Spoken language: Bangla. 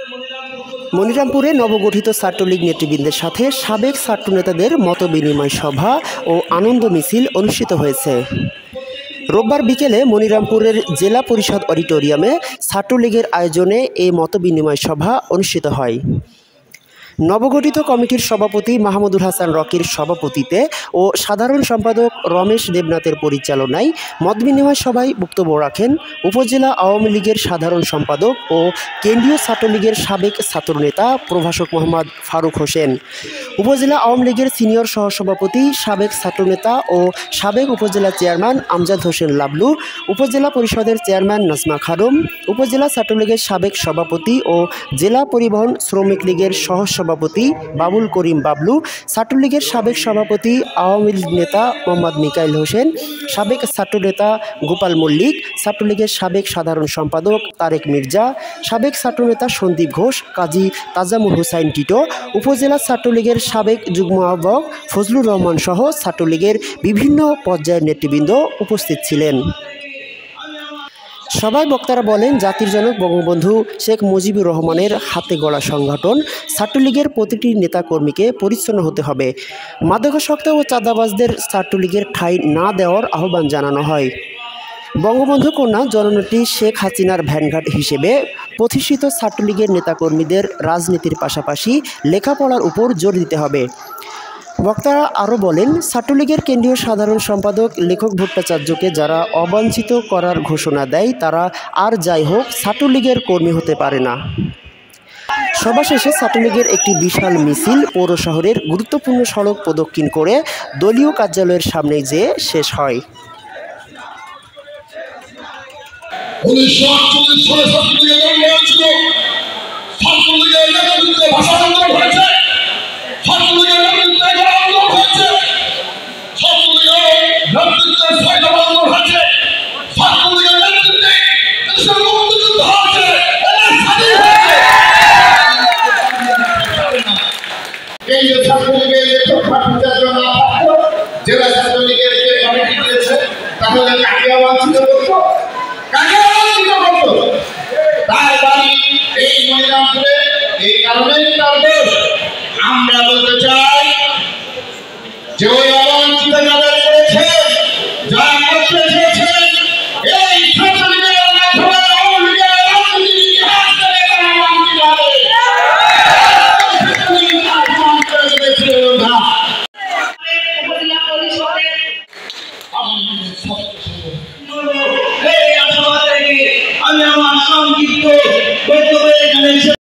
মনিরামপুরে নবগঠিত ছাত্রলীগ নেতৃবৃন্দের সাথে সাবেক ছাত্র নেতাদের মতবিনিময় সভা ও আনন্দ মিছিল অনুষ্ঠিত হয়েছে। রোববার বিকেলে মনিরামপুরের জেলা পরিষদ অডিটোরিয়ামে ছাত্রলীগের আয়োজনে এই মতবিনিময় সভা অনুষ্ঠিত হয়। নবগঠিত কমিটির সভাপতি মাহমুদুল হাসান রকির সভাপতিত্বে ও সাধারণ সম্পাদক রমেশ দেবনাথের পরিচালনায় মতবিনিময় সভায় বক্তব্য রাখেন উপজেলা আওয়ামী লীগের সাধারণ সম্পাদক ও কেন্দ্রীয় ছাত্রলীগের সাবেক ছাত্রনেতা প্রভাষক মোহাম্মদ ফারুক হোসেন, উপজেলা আওয়ামী লীগের সিনিয়র সহসভাপতি সাবেক ছাত্রনেতা ও সাবেক উপজেলা চেয়ারম্যান আমজাদ হোসেন লাবলু, উপজেলা পরিষদের চেয়ারম্যান নাজমা খানম, উপজেলা ছাত্রলীগের সাবেক সভাপতি ও জেলা পরিবহন শ্রমিক লীগের সহসভাপতি বাবুল করিম বাবলু, ছাত্রলীগের সাবেক সভাপতি আওয়ামী লীগ নেতা মোহাম্মদ মিকাইল হোসেন, সাবেক ছাত্রনেতা গোপাল মল্লিক, ছাত্রলীগের সাবেক সাধারণ সম্পাদক তারেক মির্জা, সাবেক ছাত্রনেতা সন্দীপ ঘোষ, কাজী তাজামুল হুসাইন টিটো, উপজেলা ছাত্রলীগের সাবেক যুগ্ম আহ্বায়ক ফজলুর রহমান সহ ছাত্রলীগের বিভিন্ন পর্যায়ের নেতৃবৃন্দ উপস্থিত ছিলেন। সবাই বক্তারা বলেন, জাতির জনক বঙ্গবন্ধু শেখ মুজিবুর রহমানের হাতে গড়া সংগঠন ছাত্রলীগের প্রতিটি নেতাকর্মীকে পরিচ্ছন্ন হতে হবে। মাদকাসক্ত ও চাঁদাবাজদের ছাত্রলীগের ঠাঁই না দেওয়ার আহ্বান জানানো হয়। বঙ্গবন্ধু কন্যা জননেত্রী শেখ হাসিনার ভ্যানগার্ড হিসেবে প্রতিষ্ঠিত ছাত্রলীগের নেতাকর্মীদের রাজনীতির পাশাপাশি লেখাপড়ার উপর জোর দিতে হবে। বক্তারা আরও বলেন, ছাত্রলীগের কেন্দ্রীয় সাধারণ সম্পাদক লেখক ভট্টাচার্যকে যারা অবাঞ্ছিত করার ঘোষণা দেয় তারা আর যাই হোক ছাত্রলীগের কর্মী হতে পারে না। সভা শেষে ছাত্রলীগের একটি বিশাল মিছিল পৌর শহরের গুরুত্বপূর্ণ সড়ক প্রদক্ষিণ করে দলীয় কার্যালয়ের সামনে যেয়ে শেষ হয়। 1948 সালে ছাত্রলীগের জন্ম হয়েছিল। ছাত্রলীগের নেতৃত্বে ভাষা আন্দোলন হয়েছে, ছাত্রলীগের নেতৃত্বে গণ আন্দোলন হয়েছে, ছাত্রলীগের নেতৃত্বে সাইকেল আন্দোলন হয়েছে, ছাত্রলীগের নেতৃত্বে দেশের মুক্তিযুদ্ধ হয়েছে, এই যে ছাত্রলীগের লেখক ভট্টাচার্য না থাকতো, জেলা ছাত্রলীগের যে কমিটি দিয়েছে তাহলে কাকে অবাঞ্ছিত করতো, কাকে অবাঞ্ছিত করতো? তার বাড়ি এই মনিরামপুরে, এই কারণেই তার দোষ। আমরা বলতে চাই যে ওই অবাঞ্ছিত যাদের করেছে, যারা করতে চেয়েছেন, এই ছাত্রলীগের মাধ্যমে আওয়ামী লীগের রাজনীতির ইতিহাস থেকে তারা অবাঞ্ছিত হবে। আমি আমার সংক্ষিপ্ত বক্তব্য এখানে